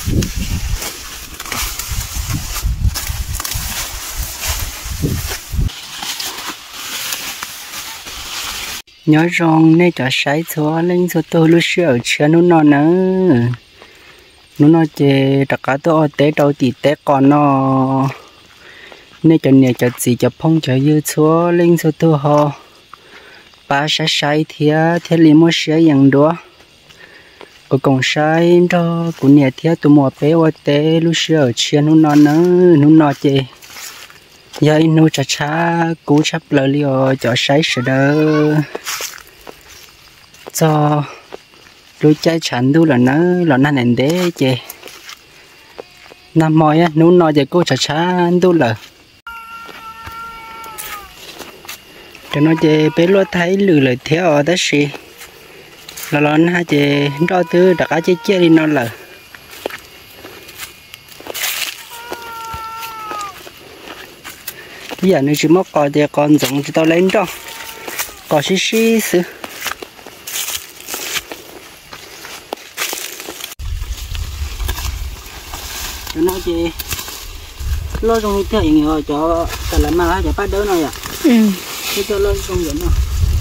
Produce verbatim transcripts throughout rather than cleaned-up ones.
nhớ rong nên cho sấy xóa lên số tôi lúc xưa chưa nó nó nữa nó nó chè tất cả tôi té đầu thì té còn nó nên cho nhà cho gì cho phong cho dư xóa lên số tôi họ ba sẽ sấy thì thì liền mua sấyอย่างđó có còn sấy đó của nhà thì tôi mua bé qua té lúc xưa chưa nó nó nữa nó nó chè giờ nó chả chả cú chấp lời liều cho sấy sẽ đỡ cho đôi trái chắn đu là nó là nó nền đế chứ năm mồi á nó nói về cô chả chả đu là cho nó chơi bé lo thấy lười lời theo ở đó gì là lo nó chơi đo tư đặt ở chơi chơi đi nó là bây giờ nó chỉ mất coi thì con giống cho tao lên đó có xí xí xứ cho nó chơi lo trong cái gì rồi cho cả là mà cho bắt đỡ nó à ừ cái cho lo trong vậy nó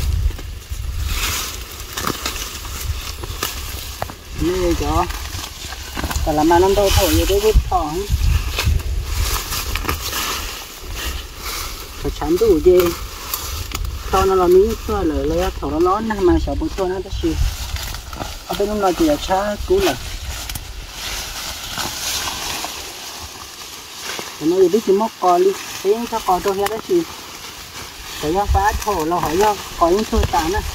như cho cả là mà nó đâu thổi như cái vết thỏ phải chắn đủ gì thỏ nó là miếng thỏ lợi lấy thỏ nó lón mà sợ bột thỏ nó đó gì ở bên nó chỉ là chá cũ là nó biết chỉ móc cò đi thế sao cò tôi hết đó gì phải ra phá thổ là hỏi ra có những thôi tàn á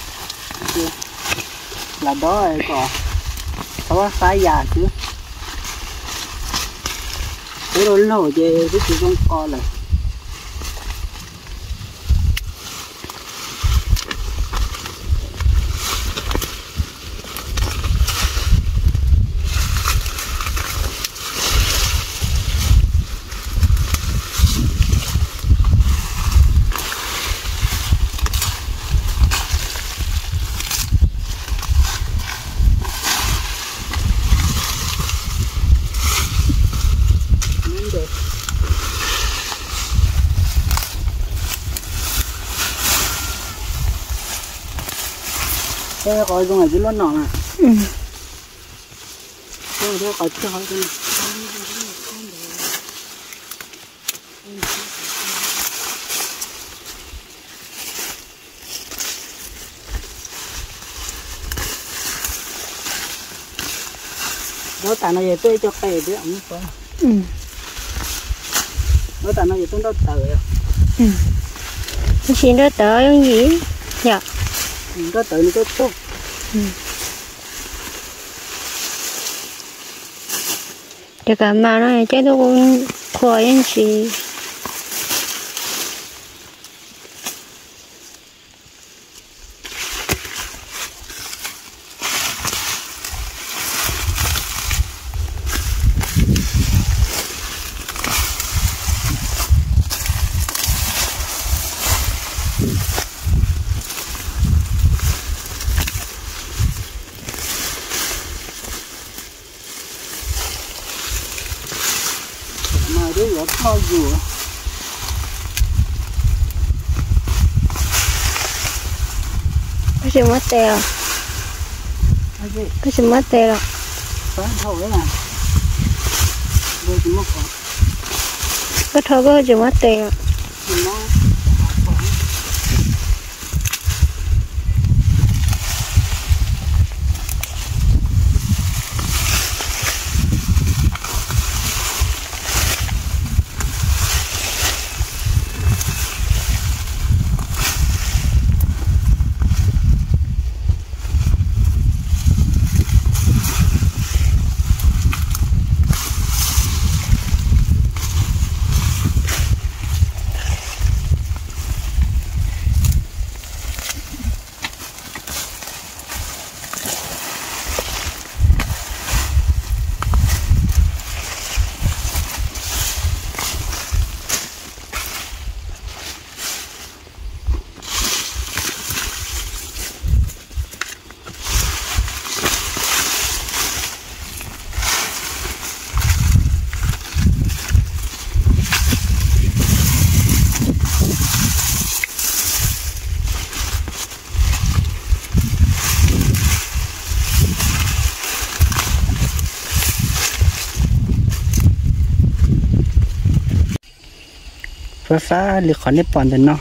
là đó rồi cò có phá già chứ thế rồi nó về cái chỉ con cò là cái coi trong này chỉ lớn nọ nè ừ cái cái coi cho hỏi cái nó tàn nó về tôi cho cây đấy ông có ừ nó tàn nó về tôi đó tờ ừ cái gì đó tờ cái gì dạ có tự nó có tốt để cả mà nó chơi đâu cũng khoai anh chị đứa nhỏ to vừa có gì mất tèo có gì mất tèo có thôi đấy nè chỉ mất còn có thôi có gì mất tèo phá phá liệt khỏi nếp bọn tình nó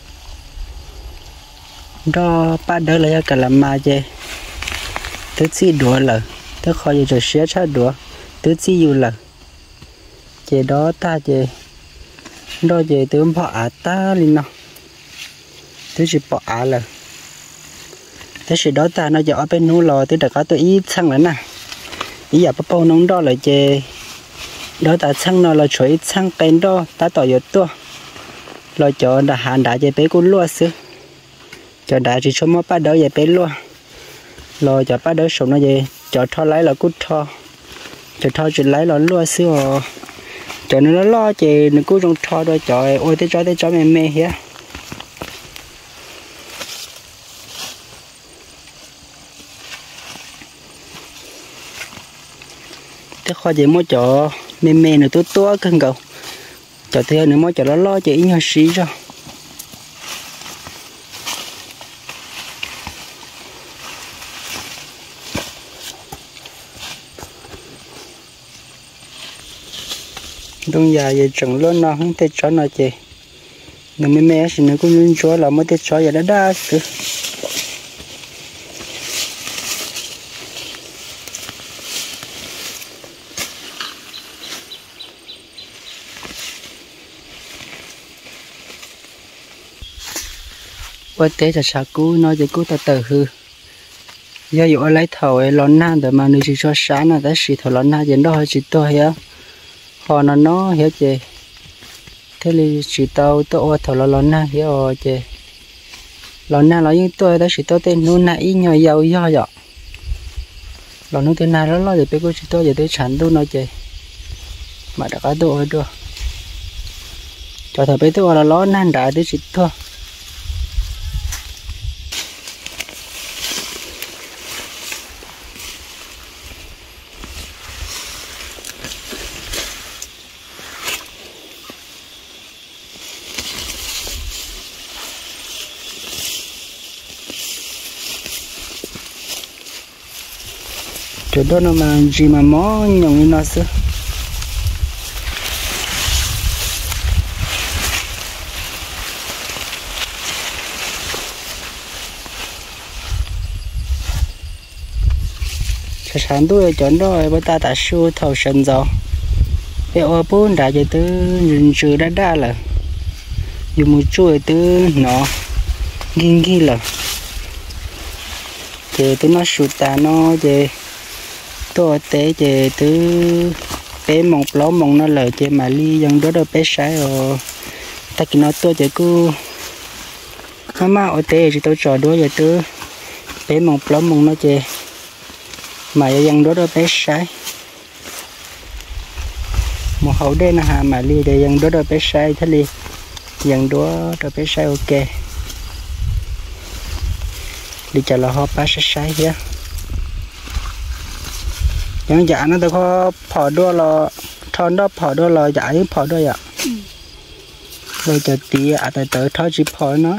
đó ba đỡ lại cả làm mà chứ thứ gì đùa lờ thứ khỏi giờ xé sát đùa thứ gì yêu lờ chế đó ta chế đó chế từ bỏ à ta lên nó thứ chỉ bỏ à lờ thứ gì đó ta nó giờ ở bên núi lò thứ đã có tôi ít xăng nữa nè ý giờ bao nông đó là chế đó ta xăng nó là chuối xăng cái đó ta tỏi nhiều tua lo cho đã hạn đã chế bé cũng lúa xứ cho đã chỉ cho mỗi ba đỡ chế bé lúa lo cho ba đỡ sống nó chế cho thọ lấy là cút thọ cho thọ chỉ lấy là lúa xứ rồi cho nó lo chế nó cũng trong thọ rồi cho ôi thế cho thế cho mẹ mẹ hết thế khoa chế mỗi cho mẹ mẹ nó tốt tốt cân cầu cho thế nữa mỗi cho nó lo chế nhỏ xí rồi đông già về trồng luôn nó không thể cho nó chế nó mẹ mẹ thì nó cũng muốn cho là mới thể cho giờ đã đa sự qua tế cho sao cú nói cho cú ta từ hư do dụ lấy thầu ấy lon na để mà nữ chỉ cho sáng là đã xịt thầu lon na đến đó chỉ tôi hiểu họ nó nó hiểu chị thế thì chỉ tao tôi thầu lon na hiểu chị lon na nói những tôi đã chỉ tôi tên nô na ít nhỏ giàu do vậy lon nô tên na nó lo để bé cô chỉ tôi giờ tới sản tôi nói chị mà đã có tôi được cho thằng bé tôi là lo nan đã tới chỉ thôi chỗ đó nó mà gì mà mó nhồng nó xưa sản tôi chọn rồi bữa ta đã xua thầu sân gió bây giờ bốn đã cho từ nhìn chữ đã đa là dùng một chuỗi từ nó kinh ghi là thì từ nó sụt ta nó về tôi té về từ bé mông ló mông nó lở về mà ly dân đó đâu bé sái rồi ta chỉ nói tôi chỉ cứ mà ở té thì tôi trò đuôi về từ bé mông ló mông nó về mà dân đó đâu bé sái một hậu đây là hà mà ly để dân đó đâu bé sái thế li dân đó đâu bé sái ok đi chợ là họ ba sái sái nhé những dạ nó tôi có phở đua là thon đó phở đua là dạ những phở đua ạ rồi chờ tí à tới tới thôi chỉ phở nó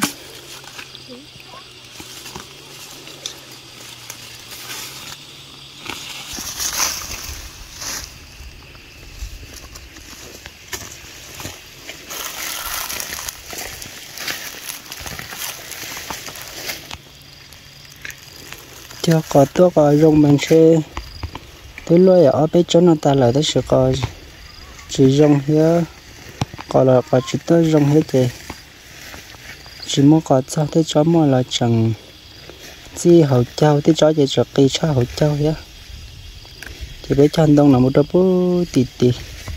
cho có tôi có dùng bằng xe tôi lôi ở bên chỗ nó ta lại tới sự coi chỉ dùng hết còn là có chỉ tôi dùng hết thì chỉ muốn có cho tới chỗ mà là chẳng chi hậu châu tới chỗ gì cho kỳ cho hậu châu hết thì bên trong đông là một đôi bút tì tì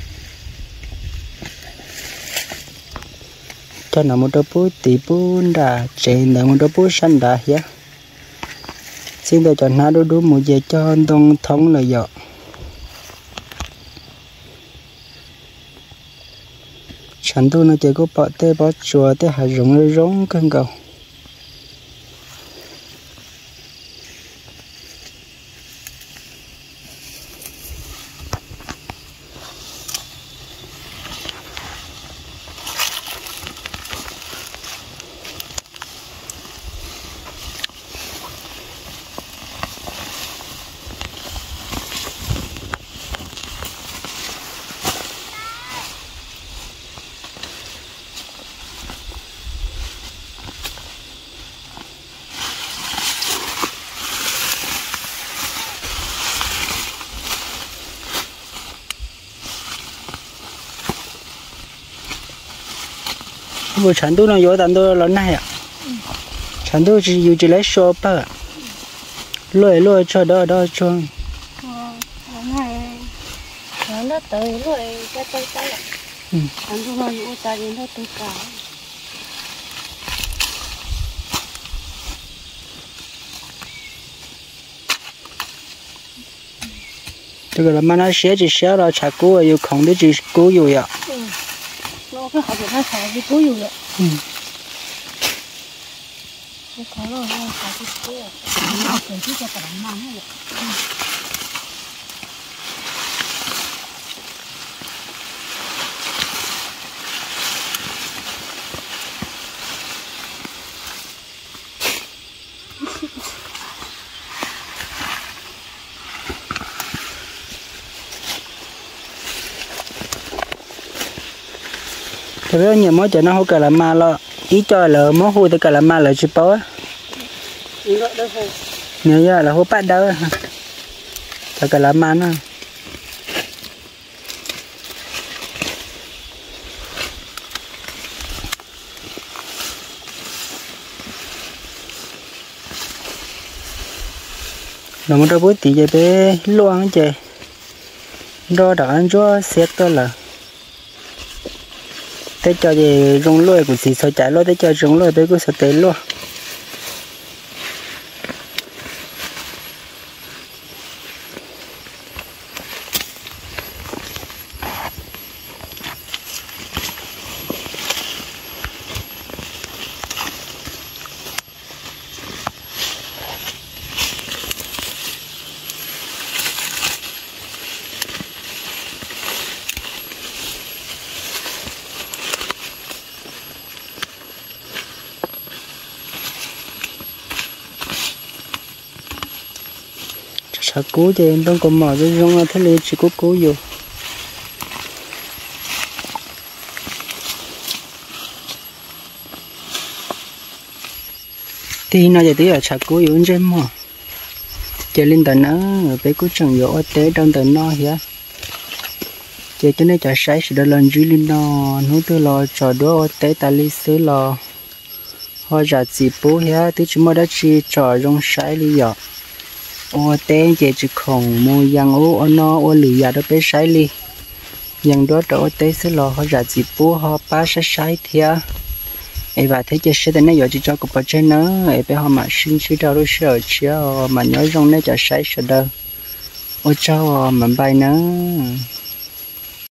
cho nó một đôi bút tì bút đà trên là một đôi bút xanh đà hết xin tôi chọn nó đủ đủ một giờ cho đông thống là dọ sản tu nó chỉ có bỏ tê bỏ chùa tê hạt rụng nó rống cân cầu bộ sản tu nó vô tận tôi lớn này ạ sản tu chỉ yêu chỉ lấy số ba lôi lôi cho đó đó cho này nó tới rồi cho tôi tới sản tu nó vô ta đến đó tôi cả 这个了嘛，那写只写了，查过有空的只过有呀。 嗯，我看好多他查是过有的。 嗯。 我看了，我查是过，我手机在干嘛呢？嗯。 thế bây giờ mỗi chuyện nó hỗ cả là ma lo ý cho là mỗi hỗ tất cả là ma là chỉ bao nếu như là hỗ bắt đâu tất cả là ma nó rồi một đôi bút tí vậy bé loang chứ đo đặt ăn cho xét đó là thế cho gì rong lôi của gì sao chạy lôi thế cho rong lôi bé cũng sao tới luôn sao cố chứ em đâu có mở cái rong thế này chỉ có cố vô thì nó giờ tí ở sao cố vô trên mà chơi lên tận nó bé cố chẳng vô té trong tận nó vậy chơi cho nên cho sai sự đó lần dưới lên nó nó tôi lo cho đứa té ta lý xứ lo họ giả chỉ bố hết tôi chỉ mới đã chỉ trò rong sai lý giờ ô té chơi chỉ khổng mua yang ô nó ô lì giờ đó bé sai li yang đó đó té xứ lo họ giả chỉ bố họ ba sai sai thia ấy và thế chơi sẽ đến nay giờ chỉ cho cục bạch trên nó ấy bé họ mà xin xin đâu đó sợ chứ mà nhớ rong này cho sai sợ đâu ô cháu mình bay nữa